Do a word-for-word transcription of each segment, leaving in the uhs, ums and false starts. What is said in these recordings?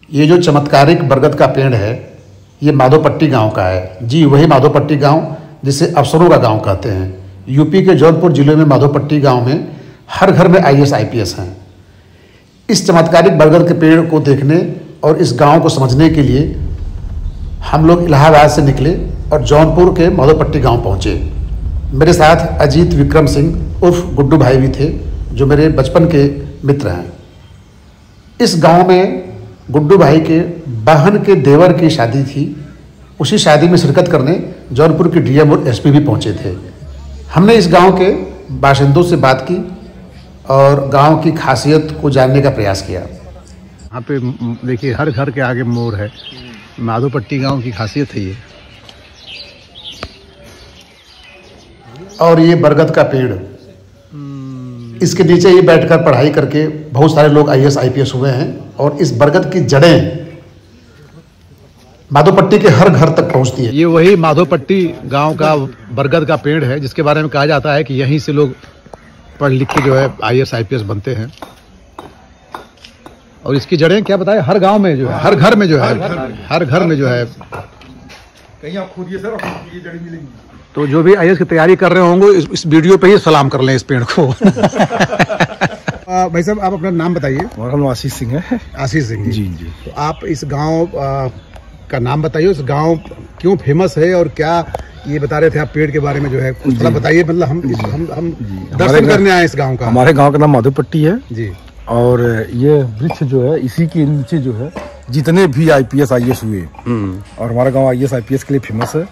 ये जो चमत्कारिक बरगद का पेड़ है ये माधोपट्टी गांव का है। जी वही माधोपट्टी गांव जिसे अफसरों का गांव कहते हैं। यूपी के जौनपुर जिले में माधोपट्टी गांव में हर घर में I S I P S हैं। इस चमत्कारिक बरगद के पेड़ को देखने और इस गांव को समझने के लिए हम लोग इलाहाबाद से निकले और जौनपुर के माधोपट्टी गांव पहुंचे। मेरे साथ अजीत विक्रम सिंह उर्फ गुड्डू भाई भी थे जो मेरे बचपन के मित्र हैं। इस गांव में गुड्डू भाई के बहन के देवर की शादी थी। उसी शादी में शिरकत करने जौनपुर के डी एम और एस पी भी पहुंचे थे। हमने इस गांव के बाशिंदों से बात की और गांव की खासियत को जानने का प्रयास किया। यहाँ पे देखिए हर घर के आगे मोर है। माधोपट्टी गांव की खासियत है ये। और ये बरगद का पेड़, इसके नीचे ही बैठकर पढ़ाई करके बहुत सारे लोग I A S I P S हुए हैं। और इस बरगद की जड़ें माधोपट्टी के हर घर तक पहुंचती है। ये वही माधोपट्टी गांव का बरगद का पेड़ है जिसके बारे में कहा जाता है कि यहीं से लोग पढ़ लिख के जो है I A S I P S बनते हैं। और इसकी जड़ें क्या बताए, हर गांव में जो है, हर घर में जो है, हर घर में जो है। कहीं आप खोदिए सर, आपको ये जड़ी मिलेंगी। तो जो भी आई ए एस की तैयारी कर रहे होंगे इस, इस वीडियो पे ही सलाम कर लें इस पेड़ को। भाई साहब आप अपना नाम बताइए। हमारा नाम आशीष सिंह है। आशीष सिंह जी जी। तो आप इस गांव का नाम बताइए, उस गांव क्यों फेमस है और क्या ये बता रहे थे आप पेड़ के बारे में जो है कुछ थोड़ा बताइए। मतलब हम हम हम दर्शन करने आए इस गांव का। हमारे गांव का नाम माधोपट्टी है जी। और ये वृक्ष जो है इसी के नीचे जो है जितने भी I P S I A S हुए और हमारा गांव I A S I P S के लिए फेमस है।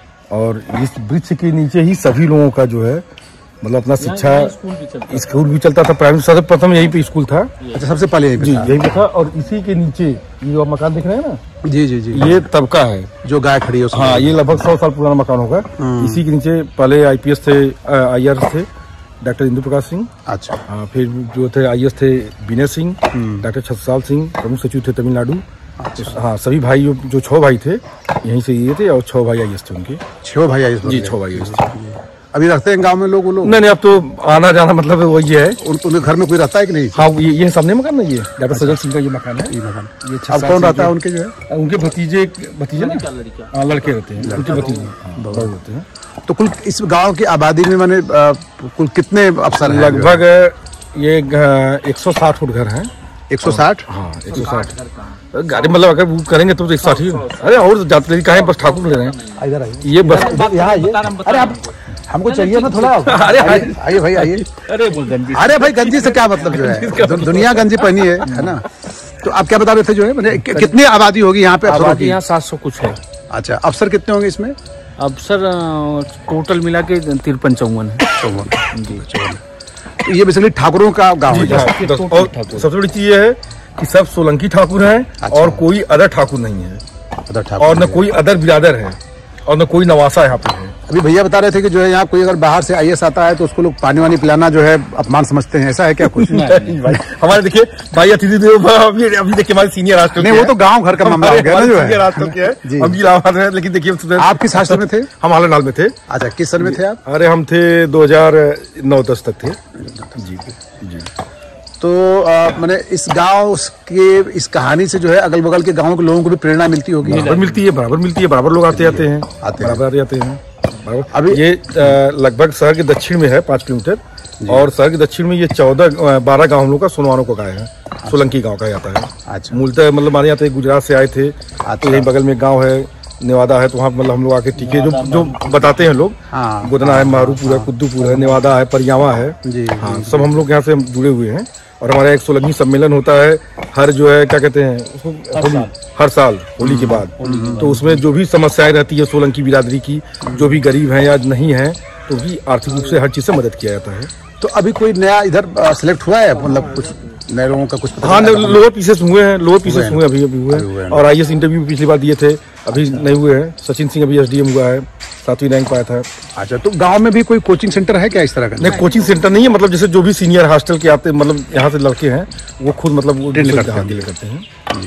और इस वृक्ष के नीचे ही सभी लोगों का जो है मतलब अपना शिक्षा स्कूल भी चलता था। प्राइमरी सबसे प्रथम यहीं पे स्कूल था। अच्छा सबसे पहले यहीं पे जी यहीं पे था। और इसी के नीचे ये जो मकान दिख रहे हैं ना, जी जी जी, ये तबका है जो गाय खड़ी है। हाँ ये लगभग सौ साल पुराना मकान होगा। इसी के नीचे पहले आई पी एस थे, आई आर थे डॉक्टर इंदु प्रकाश सिंह। अच्छा हाँ फिर जो थे आई ए एस थे विनय सिंह, डॉक्टर छत्रसाल सिंह प्रमुख सचिव थे तमिलनाडु। अच्छा। हाँ सभी भाई जो छह भाई थे यहीं से ये थे और छह भाई आई ए एस थे उनके। छह भाई आई ए एस जी छह भाई आई ए एस थे। अभी रहते हैं गांव में लोग? वो लोग नहीं नहीं अब तो आना जाना मतलब वही है। उनके घर में कोई रहता है कि नहीं? हाँ ये ये सामने मकान ना, ये डॉक्टर सजल सिंह का ये मकान है। ये मकान ये अब कौन रहता है उनके जो है? उनके भतीजे भतीजे ना हाँ लड़के रहते हैं, उनके भतीजे बहुत होते हैं। तो कुल इस गांव की आबादी में मैंने कुल कितने अफसर हैं? लगभग ये एक सौ साठ फुट घर हैं। एक सौ साठ? हाँ एक सौ साठ गाड़ी मतलब अगर वो करेंगे तो एक सौ साठ ही। अरे और जाते कहाँ बस ठाकुर ले रहे हैं इधर आइए। ये बस यहाँ ये अरे आप हमको चाहिए ना थोड़ा। अरे आइए भाई आइए। अरे गंजी, अरे भाई गंजी से क्या मतलब जो है, दुनिया गंजी पहनी है है ना। तो आप क्या बता रहे थे जो है मैंने कितनी आबादी होगी यहाँ पे अफसरों की? यहाँ सात सौ कुछ है। अच्छा अफसर कितने होंगे इसमें? अफसर टोटल मिला के तिरपन चौवन है। चौवन जी चौवन। तो ये बेसिकली ठाकुरों का गाँव है। और सबसे बड़ी चीज ये है कि सब सोलंकी ठाकुर हैं और कोई अदर ठाकुर नहीं है। अदर ठाकुर और न कोई अदर बिरादर है और न कोई नवासा यहाँ पे है। अभी भैया बता रहे थे कि जो है यहाँ कोई अगर बाहर से आई ए एस आता है तो उसको लोग पानी वानी पिलाना जो है अपमान समझते हैं, ऐसा है क्या कुछ? नहीं भाई हमारे देखिए भाई अतिथि देव अभी अभी देखिए हमारे सीनियर हॉस्टल नहीं वो तो गांव घर का मामला हो गया ना जो है। सीनियर हॉस्टल के है हम इलाहाबाद में। लेकिन देखिए आप किस हॉस्टल में थे? हम हालनाल में थे। अच्छा किस सन में थे आप? अरे हम थे दो हजार नौ दस तक थे। जी जी। तो मैंने इस गांव के इस कहानी से जो है अगल बगल के गांवों के लोगों को भी प्रेरणा मिलती होगी। बराबर मिलती है, बराबर मिलती है, बराबर लोग आते जाते हैं, आते बराबर आते जाते हैं। अभी ये लगभग शहर के दक्षिण में है पाँच किलोमीटर और शहर के दक्षिण में ये चौदह बारह गाँव हम लोग का सोनवानों को गाय है। सोलंकी गाँव का जाता है। अच्छा मूलतः मतलब हमारे यहाँ गुजरात से आए थे। तो यही बगल में गाँव है नेवादा है, तो वहाँ मतलब हम लोग आके टीके जो जो बताते हैं लोग। हाँ गोदना है, मारूपुर है, कुद्दूपुर है, नेवादा है, परियावा है जी। हाँ सब हम लोग यहाँ से जुड़े हुए हैं। और हमारा एक सोलंकी सम्मेलन होता है हर जो है क्या कहते हैं उसको होली, हर साल होली के बाद। तो उसमें जो भी समस्याएं रहती है सोलंकी बिरादरी की, जो भी गरीब हैं या नहीं है तो भी आर्थिक रूप से हर चीज से मदद किया जाता है। तो अभी कोई नया इधर सिलेक्ट हुआ है मतलब कुछ नए लोगों का कुछ? हाँ लोअर पीसेस हुए हैं, लोअर पीसेस हुए अभी अभी हुए हैं। और आई ए एस इंटरव्यू पिछली बार दिए थे, अभी नहीं हुए हैं। सचिन सिंह अभी एस डी एम हुआ है, सातवीं रैंक पाया था। अच्छा तो गांव में भी कोई कोचिंग सेंटर है क्या इस तरह का? नहीं कोचिंग सेंटर नहीं है, मतलब जैसे जो भी सीनियर हॉस्टल के आते मतलब यहाँ से लड़के हैं वो खुद मतलब करते हैं।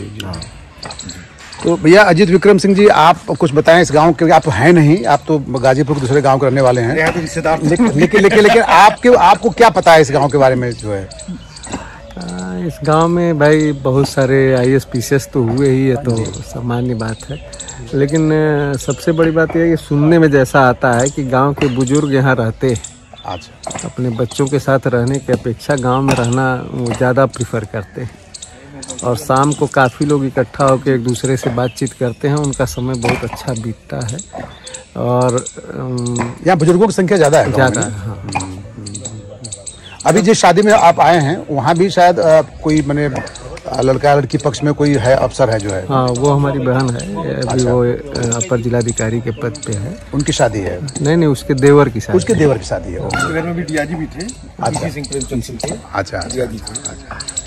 तो भैया अजीत विक्रम सिंह जी आप कुछ बताएं इस गांव के। आप हैं नहीं, आप तो गाजीपुर के दूसरे गांव के रहने वाले हैं, लेकिन लेकिन लेकिन आपके आपको क्या पता है इस गांव के बारे में जो है? आ, इस गांव में भाई बहुत सारे I S P C S तो हुए ही है, तो सामान्य बात है। लेकिन आ, सबसे बड़ी बात यह है कि सुनने में जैसा आता है कि गांव के बुजुर्ग यहाँ रहते हैं, अच्छा, अपने बच्चों के साथ रहने की अपेक्षा गांव में रहना वो ज़्यादा प्रीफर करते हैं। और शाम को काफ़ी लोग इकट्ठा होकर एक दूसरे से बातचीत करते हैं, उनका समय बहुत अच्छा बीतता है। और यहाँ बुजुर्गों की संख्या ज़्यादा है, ज़्यादा है। हाँ। अभी जिस शादी में आप आए हैं वहाँ भी शायद आ, कोई मैंने लड़का लड़की पक्ष में कोई है, अफसर है जो है? हाँ, वो हमारी बहन है, अभी अच्छा। वो अपर जिलाधिकारी के पद पे है। उनकी शादी है? नहीं नहीं, उसके देवर की शादी। उसके देवर की शादी है। घर में भी डीआईजी भी थे। अच्छा, अच्छा, अच्छा।